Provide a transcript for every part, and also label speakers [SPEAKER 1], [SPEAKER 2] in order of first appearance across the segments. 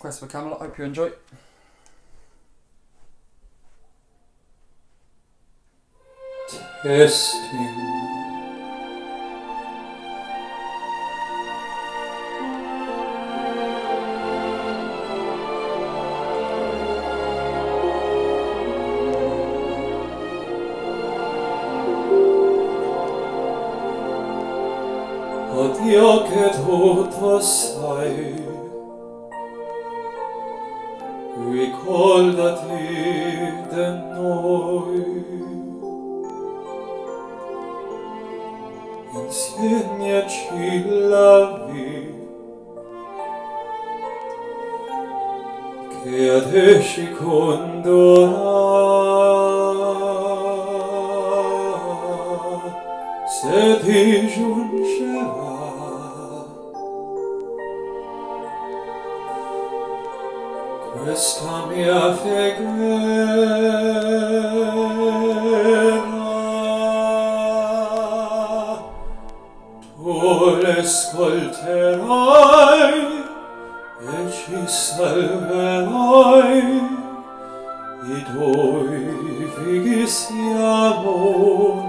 [SPEAKER 1] Quest for Camelot. Hope you enjoy.
[SPEAKER 2] Testing. Oddio che tutto sai, ricordati di noi, insegnaci la vita che a te ci condurrà. Se ti giungerà questa mia preghiera, tu l'ascolterai e ci salverai, i tuoi figli siamo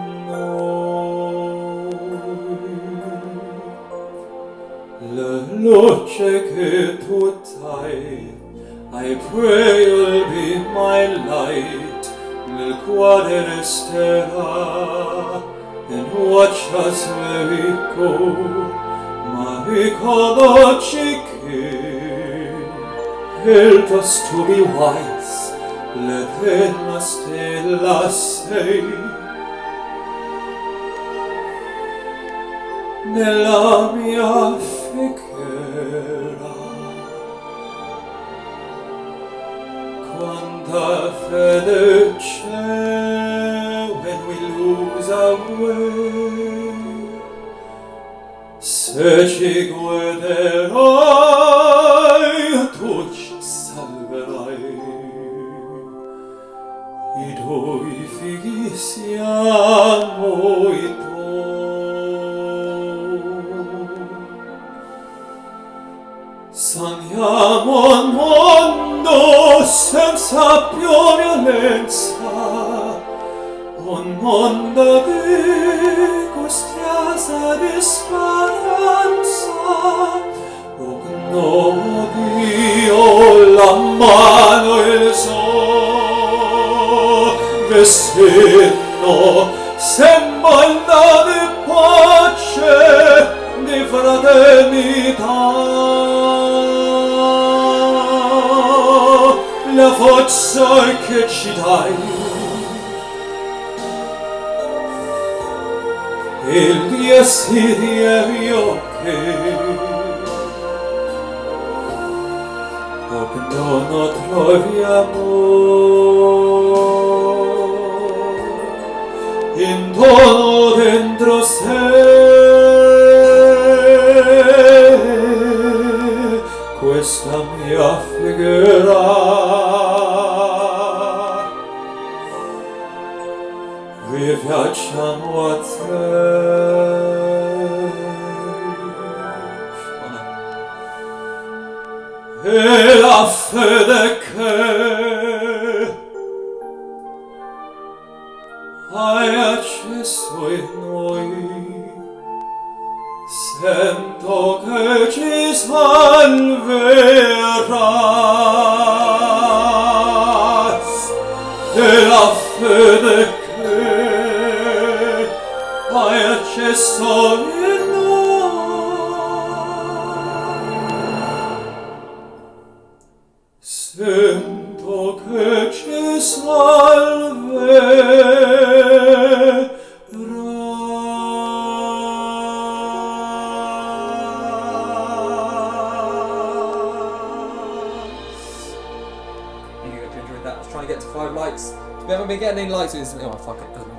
[SPEAKER 2] la luce che tu dai, I pray you'll be my light, nel cuore resterà, and watch us where we go, ma ricordaci che help us to be wise, l'eterna stella sei. Nella mia figura, quanta fede c'è when we lose our way. Se ci guiderai, tu ci salverai, i tuoi figli siamo i tuoi. Sogniamo un mondo senza più violenza, un mondo di gustiosa di speranza. Oh, no, Dio, la mano e il suo vestito sembra di pace, di fraternità. La forza che ci dai, il desiderio che non troviamo in dono dentro sé, questa mia figura ripiacciamo a te. E la fede che hai acceso in noi, sento che ci salverà. E la fede che hai acceso in noi, sento che ci salverà.
[SPEAKER 1] Let's try and get to 5 likes. We haven't been getting any likes. Oh fuck it, doesn't matter.